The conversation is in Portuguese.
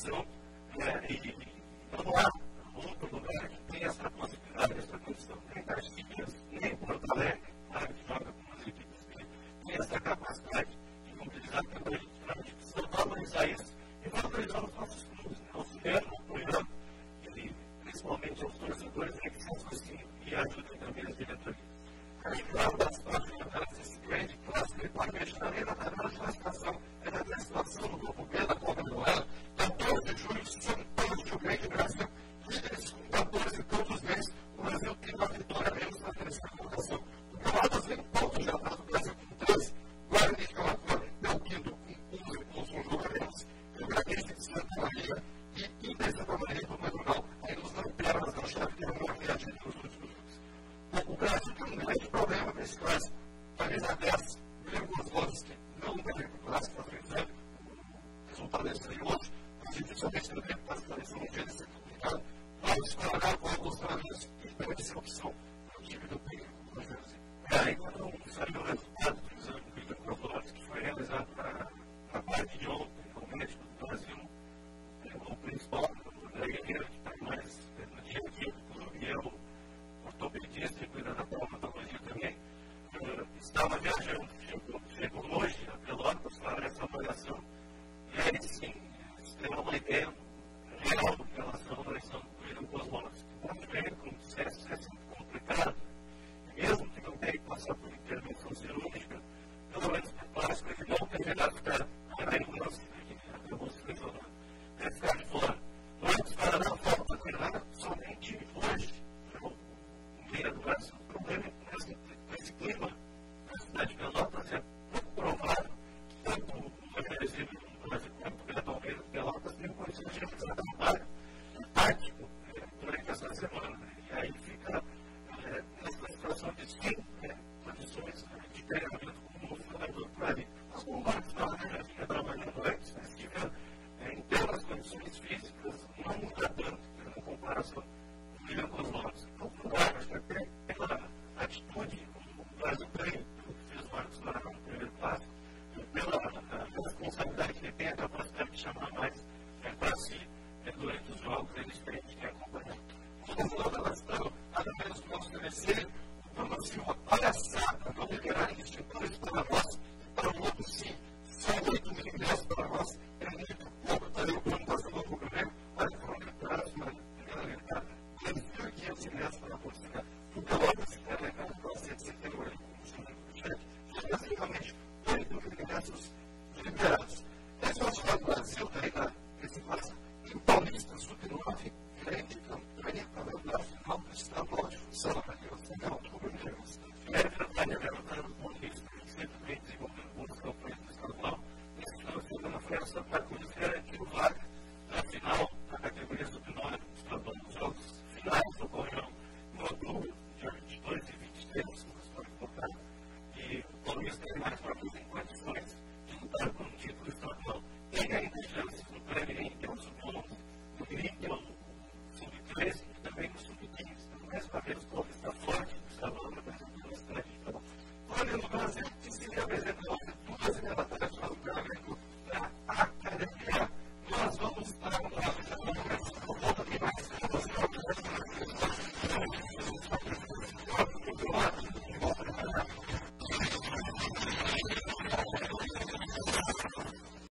competição, e não há outro lugar que tenha essa possibilidade, essa condição, nem Caxias, nem Porto Alegre, que joga com as equipes que tem essa capacidade de mobilizar também. A gente precisa valorizar isso e valorizar os nossos clubes, auxiliando, apoiando, e principalmente os torcedores, que se associem e ajudem também as diretorias. Acho que uma das finalidades desse grande clássico, ele pode mexer ali na tabela de classificação, na classificação do grupo B da Copa do Mundo, 14 de julho, sobre todos o grande Brasil, líderes com 14 pontos ganhos, o Brasil tem uma vitória menos na terceira colocação. O Pelotas vem pontos já atrás do Brasil com 13, Guarani de Calacuã é o quinto com 11 pontos, um jogo a menos, e o Gradiente de Santa Maria e Inter Santa Maria do Manuel, aí nos lanternas da chave que não reagiram nos últimos jogos. O Brasil tem um grande problema nesse clássico, camisa 10, William Kozlowski, não teve o clássico para frente, o resultado é serioso, mas dificilmente não tem classificação no dia de ser complicado, vai disparar com alguns trabalhos e pode ser opção para o time do Pinho, no Brasil. Aí, quando saiu o resultado do exame do William Kozlowski, que foi realizado na parte de ontem, o médico do Brasil, o principal, o Guerreiro, que está mais no dia a dia do clube, e é o ortopedista e cuida da traumatologia também, estava viajando, chegou hoje a Pelotas para essa avaliação, e aí sim, tem uma ideia real em relação à avaliação do William Kozlowski. Muito bem, como dissesse, é sempre complicado, e mesmo que não tenha que passar por intervenção cirúrgica, pelo menos por clássico, ele não deverá ficar além do lance, que acabou se lesionando, deve ficar de fora. Mas para dar falta treinar somente hoje, meia do Brasil, o problema é esse clima na cidade de Pelotas é pouco provável que tanto o reconhecido no Brasil quanto o Pelotas Pelotas tenham condições de realizar trabalho tático durante essa semana. E aí fica nessa situação de sem condições de treinamento como o jogador por ali. Mas como o Marcos já vinha trabalhando antes, se tiver em termos condições físicas, não muda tanto na comparação com o William Kozlowski. Então, acho que até pela atitude o Brasil tem, que fez o Marcos no primeiro clássico, pela responsabilidade que ele tem, a capacidade de chamar mais para si durante os jogos, eles têm que acompanhar. No final da nação, nada menos que nós conhecer o Bruno Silva, palhaçada, não liberarem extintores para nós, para o outro sim, são 8 mil ingressos para